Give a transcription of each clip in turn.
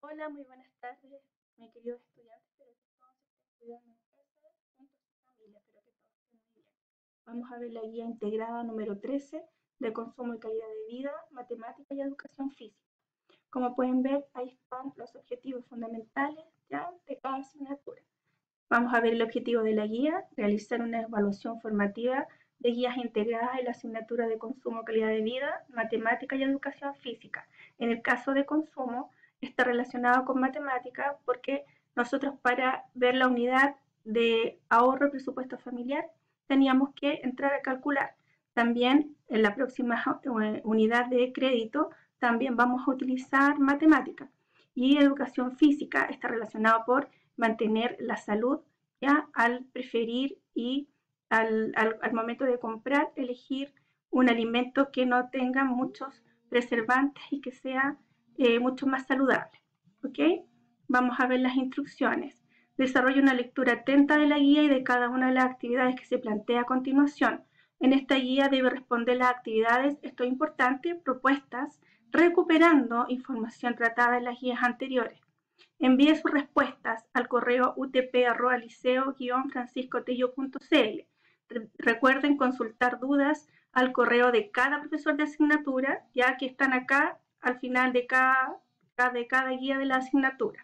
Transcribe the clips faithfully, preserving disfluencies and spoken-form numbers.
Hola, muy buenas tardes, mi querido estudiante. Espero que todos estén cuidando en casa, junto a su familia. Espero que todos estén muy bien. Vamos a ver la guía integrada número trece de consumo y calidad de vida, matemática y educación física. Como pueden ver, ahí están los objetivos fundamentales ya de cada asignatura. Vamos a ver el objetivo de la guía, realizar una evaluación formativa de guías integradas en la asignatura de consumo, calidad de vida, matemática y educación física. En el caso de consumo, está relacionado con matemática porque nosotros para ver la unidad de ahorro presupuesto familiar teníamos que entrar a calcular. También en la próxima unidad de crédito también vamos a utilizar matemática. Y educación física está relacionado por mantener la salud, ya al preferir y al, al, al momento de comprar elegir un alimento que no tenga muchos preservantes y que sea eh, mucho más saludable. ¿Ok? Vamos a ver las instrucciones. Desarrolla una lectura atenta de la guía y de cada una de las actividades que se plantea a continuación. En esta guía debe responder las actividades, esto es importante, propuestas, recuperando información tratada en las guías anteriores. Envíe sus respuestas al correo u t p arroba liceo guion francisco tello punto c l. Recuerden consultar dudas al correo de cada profesor de asignatura, ya que están acá al final de cada, de cada guía de la asignatura.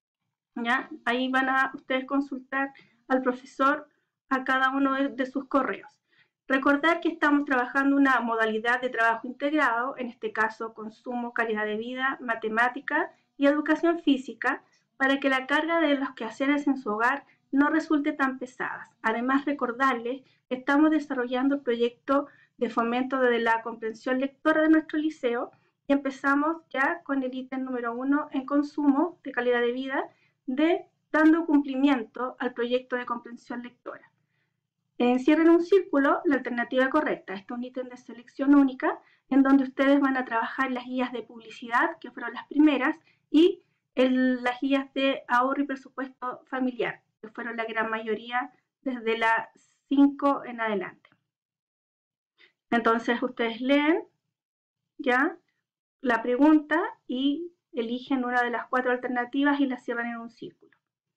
¿Ya? Ahí van a ustedes consultar al profesor a cada uno de, de sus correos. Recordar que estamos trabajando una modalidad de trabajo integrado, en este caso consumo, calidad de vida, matemática y educación física, para que la carga de los quehaceres en su hogar no resulte tan pesada. Además, recordarles que estamos desarrollando el proyecto de fomento de la comprensión lectora de nuestro liceo y empezamos ya con el ítem número uno en consumo de calidad de vida, de dando cumplimiento al proyecto de comprensión lectora. Encierren un círculo la alternativa correcta. Este es un ítem de selección única en donde ustedes van a trabajar las guías de publicidad, que fueron las primeras, y el, las guías de ahorro y presupuesto familiar, que fueron la gran mayoría desde la cinco en adelante. Entonces ustedes leen ya la pregunta y eligen una de las cuatro alternativas y la cierran en un círculo.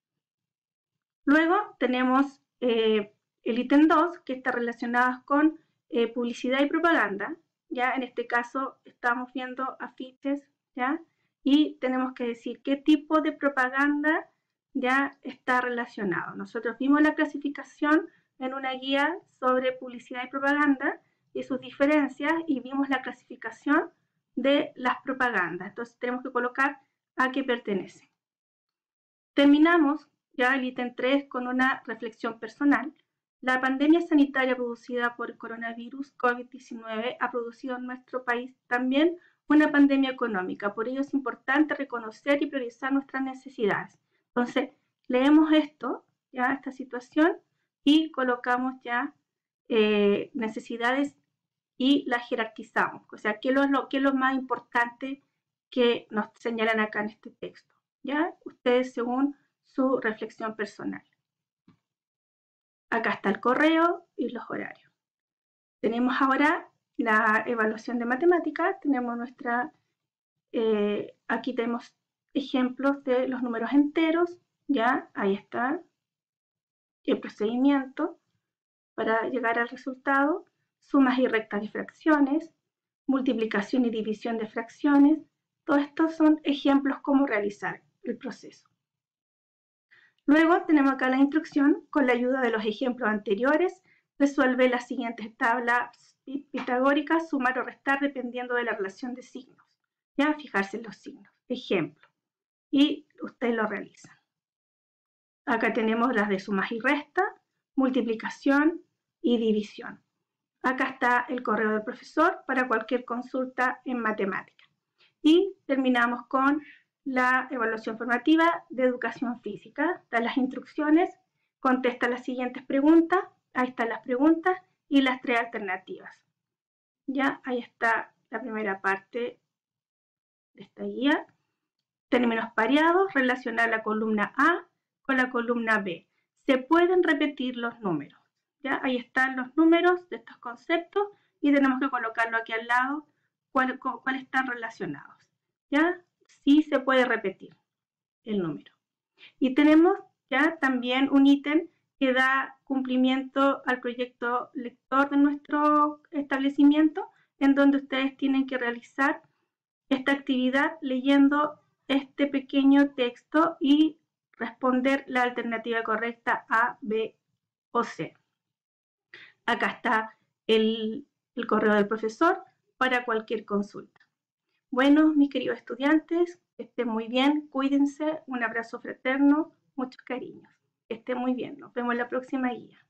Luego tenemos eh, el ítem dos, que está relacionado con eh, publicidad y propaganda. Ya en este caso estamos viendo afiches, ¿ya? Y tenemos que decir qué tipo de propaganda ya está relacionado. Nosotros vimos la clasificación en una guía sobre publicidad y propaganda y sus diferencias, y vimos la clasificación de las propagandas. Entonces tenemos que colocar a qué pertenece. Terminamos ya el ítem tres con una reflexión personal. La pandemia sanitaria producida por el coronavirus COVID diecinueve ha producido en nuestro país también una pandemia económica. Por ello es importante reconocer y priorizar nuestras necesidades. Entonces, leemos esto, ya esta situación, y colocamos ya eh, necesidades y las jerarquizamos. O sea, ¿qué es lo, qué es lo más importante que nos señalan acá en este texto? ¿Ya? Ustedes según su reflexión personal. Acá está el correo y los horarios. Tenemos ahora la evaluación de matemáticas. Tenemos nuestra, eh, aquí tenemos ejemplos de los números enteros. Ya, ahí está el procedimiento para llegar al resultado. Sumas y rectas de fracciones, multiplicación y división de fracciones. Todos estos son ejemplos cómo realizar el proceso. Luego tenemos acá la instrucción. Con la ayuda de los ejemplos anteriores, resuelve las siguientes tablas pitagóricas, sumar o restar dependiendo de la relación de signos. Ya, fijarse en los signos. Ejemplo. Y ustedes lo realizan. Acá tenemos las de sumas y restas, multiplicación y división. Acá está el correo del profesor para cualquier consulta en matemática. Y terminamos con la evaluación formativa de educación física. Dan las instrucciones, contesta las siguientes preguntas. Ahí están las preguntas y las tres alternativas. Ya, ahí está la primera parte de esta guía. Términos pareados, relacionar la columna A con la columna B. Se pueden repetir los números. ¿Ya? Ahí están los números de estos conceptos y tenemos que colocarlo aquí al lado cuáles cuál están relacionados. ¿Ya? Sí se puede repetir. el número. Y tenemos ya también un ítem que da cumplimiento al proyecto lector de nuestro establecimiento, en donde ustedes tienen que realizar esta actividad leyendo este pequeño texto y responder la alternativa correcta A, B o C. Acá está el, el correo del profesor para cualquier consulta. Bueno, mis queridos estudiantes, que estén muy bien, cuídense, un abrazo fraterno, muchos cariños. Que estén muy bien, nos vemos en la próxima guía.